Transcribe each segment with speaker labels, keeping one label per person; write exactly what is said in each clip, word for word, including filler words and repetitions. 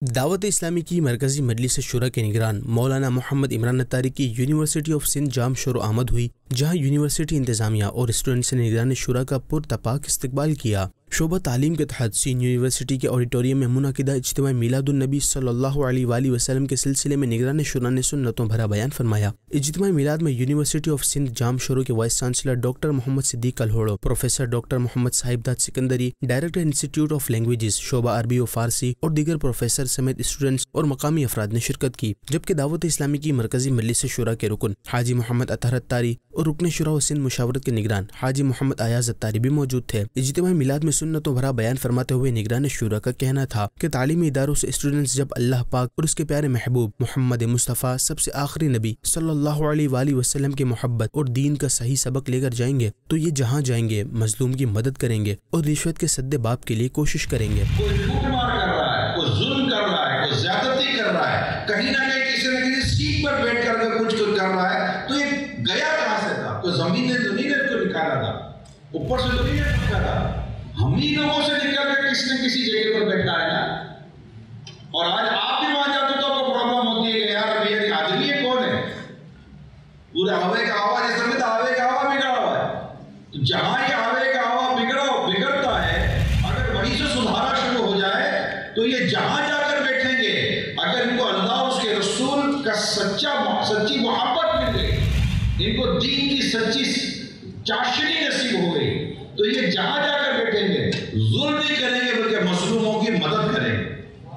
Speaker 1: دعوت اسلامی کی مرکزی مجلس شورا کے نگران مولانا محمد عمران اتاری کی یونیورسٹی آف سندھ جام شروع آمد ہوئی، جہاں یونیورسٹی انتظامیہ اور اسٹوڈنٹس نے نگران شورا کا پرتپاک استقبال کیا۔ شعبہ تعلیم کے تحت سندھ یونیورسٹی کے آڈیٹوریم میں منعقدہ اجتماع میلاد النبی صلی اللہ علیہ وآلہ وسلم کے سلسلے میں نگران شورا نے سنتوں بھرا بیان فرمایا۔ اجتماع میلاد میں university of Sindh Jamshoro کے vice chancellor doctor Muhammad Siddique Kalhoro, professor doctor Muhammad Sahib Dad Sikandari, director institute of languages شعبہ عربی و فارسی اور دیگر پروفیسر سمیت اسٹوڈنٹس اور مقامی افراد نے شرکت کی، جبکہ دعوت اسلامی کی مرکزی مجلس شورا کے رکن حاجی محمد اطہر اتاری اور رکن شورا و سندھ مشاورت کے نگران حاجی محمد ایاز اتاری بھی موجود تھے۔ اجتماع میلاد میں سنتوں بھرا بیان فرماتے ہوئے نگران شورا کا کہنا تھا کہ تعلیمی اداروں سے اسٹوڈنٹس جب اللہ پاک اور اس کے پیارے محبوب محمد مصطفیٰ سب سے آخری نبی صلی اللہ علیہ وآلہ وسلم کی محبت اور دین کا صحیح سبق لے کر جائیں گے تو یہ جہاں جائیں گے مظلوم کی مدد کریں گے اور رشوت کے سد باب کے لیے کوشش کریں گے۔
Speaker 2: کوئی لوٹ مار کر رہا ہے، کوئی ظلم کر رہا ہے، کوئی زیادتی کر رہا ہے، کہیں نہ کہیں کسی نہ کسی سیٹ پر بیٹھ کر کے کچھ کر رہا ہے، تو یہ گیا کہاں سے تھا؟ کوئی زمین نے زمین نے اس کو نکالا تھا، اوپر سے زمین نے نکالا تھا، ہم ہی لوگوں سے نکل کے کسی نہ کسی جگہ پر بیٹھا ہے نا۔ اور آج آپ بھی وہاں جاتے تو آپ کو پرابلم ہوتی ہے کہ یار ابھی یہ آدمی یہ کون ہے؟ پورے ہوے کا ہوا جیسا میں تو ہوے کا ہوا بگڑا ہوا ہے، تو جہاں یہ ہوے کا ہوا بگڑا بگڑتا ہے، اگر وہیں سے سدھارا شروع ہو جائے تو یہ جہاں جا کر بیٹھیں گے، اگر ان کو اللہ اور اس کے رسول کا سچا سچی محبت مل گئی، ان کو دین کی سچی چاشنی نصیب ہو گئی، تو یہ جہاں جا کر بیٹھیں گے ظلم نہیں کریں گے بلکہ مظلوموں کی مدد کریں گے،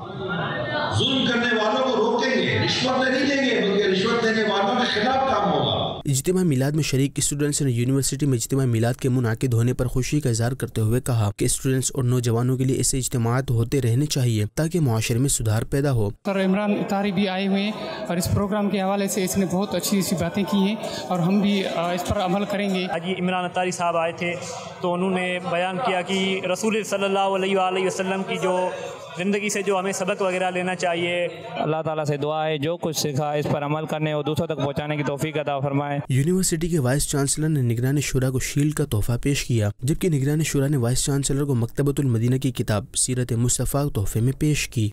Speaker 2: ظلم کرنے والوں کو روکیں گے، رشوت نہیں دیں گے بلکہ رشوت دینے والوں کے خلاف کام ہوگا۔
Speaker 1: اجتماع میلاد میں شریک اسٹوڈنٹس نے یونیورسٹی میں اجتماع میلاد کے منعقد ہونے پر خوشی کا اظہار کرتے ہوئے کہا کہ اسٹوڈنٹس اور نوجوانوں کے لیے ایسے اجتماعات ہوتے رہنے چاہیے تاکہ معاشرے میں سدھار پیدا ہو۔
Speaker 3: سر عمران اتاری بھی آئے ہوئے ہیں اور اس پروگرام کے حوالے سے اس نے بہت اچھی اچھی باتیں کی ہیں اور ہم بھی اس پر عمل کریں گے۔
Speaker 4: آج عمران اتاری صاحب آئے تھے تو انہوں نے بیان کیا کہ رسول صلی اللہ علیہ وآلہ وسلم کی جو زندگی سے جو ہمیں سبق وغیرہ لینا چاہیے۔ اللہ تعالیٰ سے دعا ہے جو کچھ سیکھا اس پر عمل کرنے اور دوسروں تک پہنچانے کی توفیق عطا فرمائے۔
Speaker 1: یونیورسٹی کے وائس چانسلر نے نگران شورا کو شیلڈ کا تحفہ پیش کیا، جبکہ نگران شورا نے وائس چانسلر کو مکتبۃ المدینہ کی کتاب سیرت مصطفیٰ تحفے میں پیش کی۔